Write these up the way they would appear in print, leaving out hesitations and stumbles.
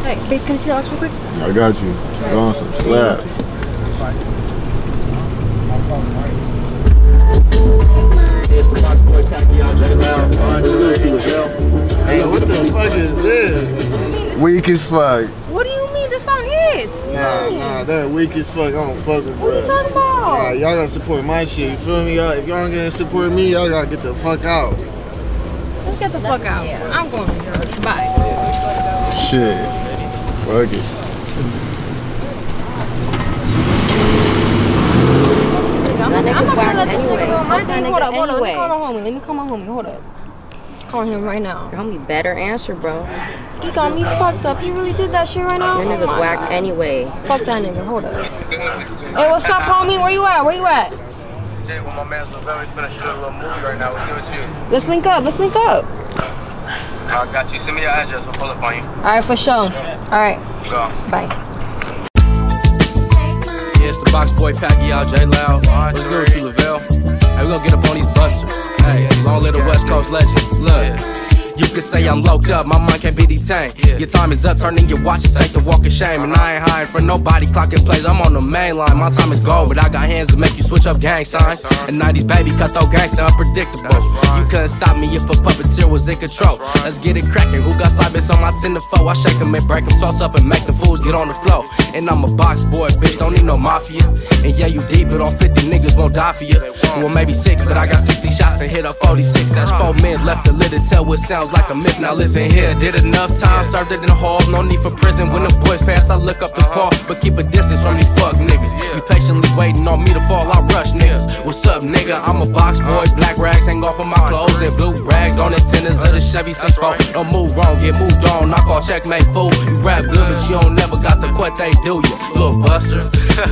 Hey, babe, can you see the aux real quick? I got you. Go on some slaps. Hey, what the fuck is this? Weak as fuck. What do you mean? This song hits. Nah, that weak as fuck. I don't fuck with, bro. What are you talking about? Nah, y'all gotta support my shit. You feel me? If y'all ain't gonna support me, y'all gotta get the fuck out. Let's get the fuck out. I'm going. Bye. Shit. Fuck it. I'm not gonna let this nigga go right there. Hold up. Let me call my homie. Hold up. Calling him right now. Your homie better answer, bro. He got me fucked up. He really did that shit right now? Your nigga's whack God. anyway. Fuck that nigga. Hold up. Hey, what's up, homie? Where you at? Where you at? Yeah, well, my man Luvell, he's gonna shoot a little movie right now. What's good with you? Let's link up. I got you. Send me your address. We'll pull up on you. Alright, for sure. Alright. Go. Bye. Yeah, it's the Box Boy Pacquiao, JLoud. What's good with you, Luvell? Hey, we gonna get up on these busters. Hey, long live the West Coast legend. Look. You can say I'm locked up, my mind can't be detained. Your time is up, turning your watches ain't the walk of shame. And I ain't hiding for nobody, clocking plays, I'm on the main line. My time is gold, but I got hands to make you switch up gang signs. And 90s baby, cutthroat gangsta, unpredictable. You couldn't stop me if a puppeteer was in control. Let's get it cracking, who got cyber on my 10 to 4? I shake them and break them, toss up and make the fools get on the floor. And I'm a box boy, bitch, don't need no mafia. And yeah, you deep, but on 50 niggas won't die for you. Well, maybe 6, but I got 60 shots and hit up 46. That's 4 men left to live to tell what sounds like a myth. Now listen here, did enough time, served it in the hall, no need for prison. When the boys pass, I look up the paw, but keep a distance from these fuck niggas. You patiently waiting on me to fall, I rush niggas. What's up, nigga? I'm a box boy, black rags hang off of my clothes and blue rags on the tendons of the Chevy 6-4. Don't move wrong, get moved on, knock off checkmate, fool. You rap good, but you don't never got the what they do, you little buster.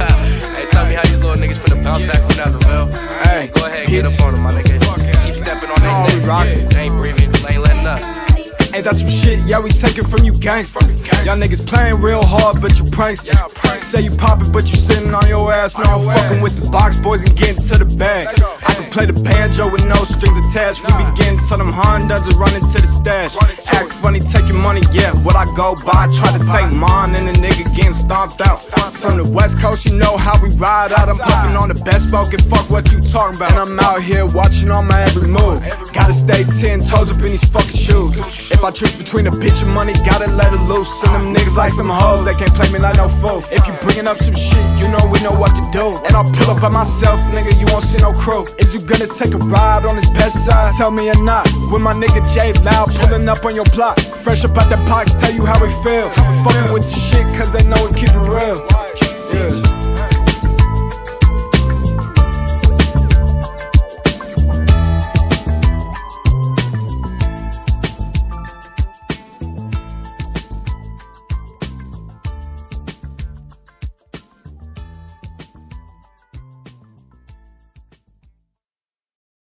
Hey, tell me how these little niggas finna bounce back from that Luvell. Hey, go ahead, get up on them, my nigga. Keep stepping on that nigga. They ain't breathing, they ain't letting up. Ain't that some shit? Yeah, we take it from you gangsters. Y'all niggas playing real hard, but you pranksters. Say you poppin', but you sitting on your ass. No, I'm fucking with the box boys and getting to the bag. I can play the banjo with no strings attached. We be getting to them Hondas and running to the stash. Act funny, take your money, yeah. What I go by, try to take mine, and the nigga getting stomped out. From the West Coast, you know how we ride out. I'm puffin' on the best folk and fuck what you talking about. And I'm out here watching on my every move. Gotta stay 10 toes up in these fucking shoes. If I choose between a bitch and money, gotta let it loose. And them niggas like some hoes, they can't play me like no fool. If you bringing up some shit, you know we know what to do. And I'll pull up by myself, nigga, you won't see no crew. Is you gonna take a ride on his best side? Tell me or not. With my nigga JLoud pulling up on your block. Fresh up out that box, tell you how we feel. Fucking with the shit, cause they know we keep it real.